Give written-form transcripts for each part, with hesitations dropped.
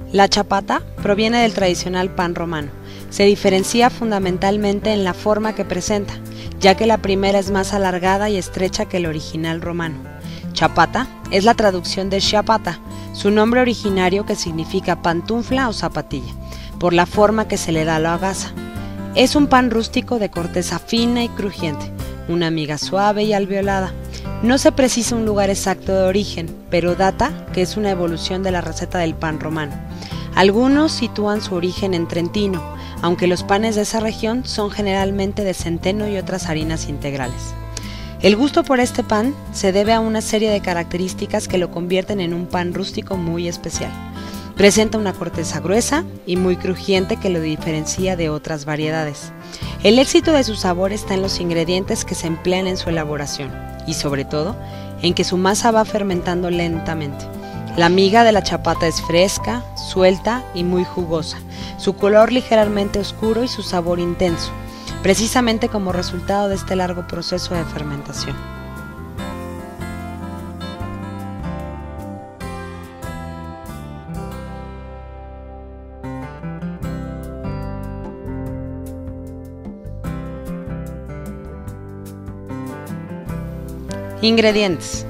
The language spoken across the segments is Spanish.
La chapata proviene del tradicional pan romano. Se diferencia fundamentalmente en la forma que presenta, ya que la primera es más alargada y estrecha que el original romano. Chapata es la traducción de ciabatta, su nombre originario que significa pantufla o zapatilla, por la forma que se le da a la gasa. Es un pan rústico de corteza fina y crujiente, una miga suave y alveolada. No se precisa un lugar exacto de origen, pero data que es una evolución de la receta del pan romano. Algunos sitúan su origen en Trentino, aunque los panes de esa región son generalmente de centeno y otras harinas integrales. El gusto por este pan se debe a una serie de características que lo convierten en un pan rústico muy especial. Presenta una corteza gruesa y muy crujiente que lo diferencia de otras variedades. El éxito de su sabor está en los ingredientes que se emplean en su elaboración y sobre todo en que su masa va fermentando lentamente. La miga de la chapata es fresca, suelta y muy jugosa, su color ligeramente oscuro y su sabor intenso, precisamente como resultado de este largo proceso de fermentación. Ingredientes: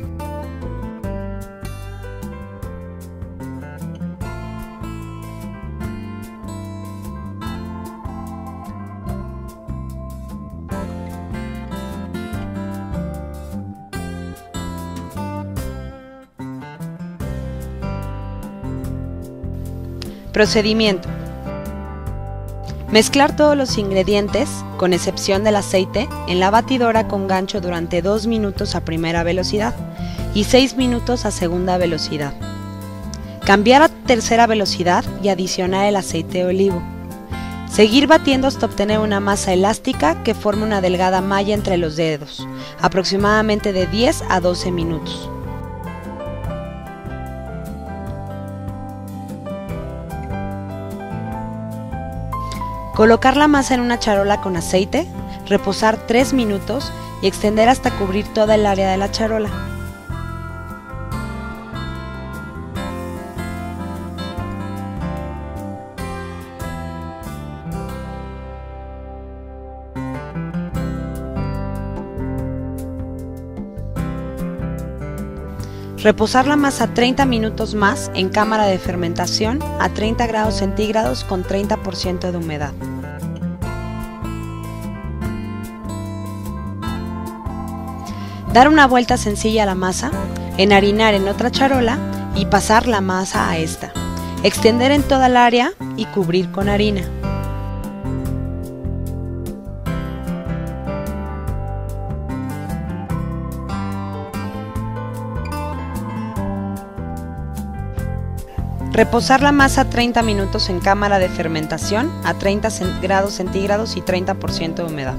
procedimiento: mezclar todos los ingredientes, con excepción del aceite, en la batidora con gancho durante 2 minutos a primera velocidad y 6 minutos a segunda velocidad. Cambiar a tercera velocidad y adicionar el aceite de olivo. Seguir batiendo hasta obtener una masa elástica que forme una delgada malla entre los dedos, aproximadamente de 10 a 12 minutos. Colocar la masa en una charola con aceite, reposar 3 minutos y extender hasta cubrir toda el área de la charola. Reposar la masa 30 minutos más en cámara de fermentación a 30 grados centígrados con 30% de humedad. Dar una vuelta sencilla a la masa, enharinar en otra charola y pasar la masa a esta. Extender en toda el área y cubrir con harina. Reposar la masa 30 minutos en cámara de fermentación a 30 grados centígrados y 30% de humedad.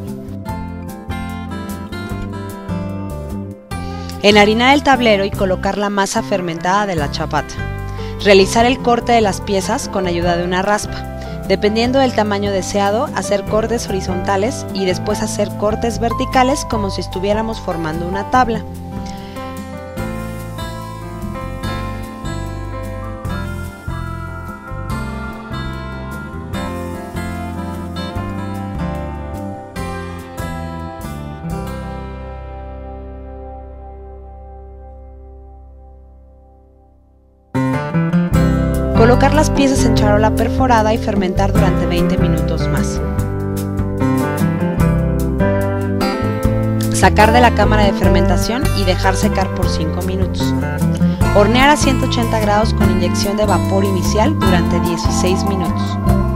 Enharinar el tablero y colocar la masa fermentada de la chapata. Realizar el corte de las piezas con ayuda de una raspa. Dependiendo del tamaño deseado, hacer cortes horizontales y después hacer cortes verticales como si estuviéramos formando una tabla. Colocar las piezas en charola perforada y fermentar durante 20 minutos más. Sacar de la cámara de fermentación y dejar secar por 5 minutos. Hornear a 180 grados con inyección de vapor inicial durante 16 minutos.